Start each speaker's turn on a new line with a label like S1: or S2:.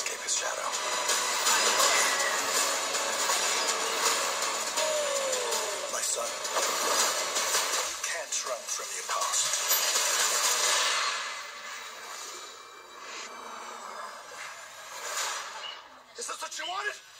S1: escape his shadow. My son, you can't run from your past. Is this what you wanted?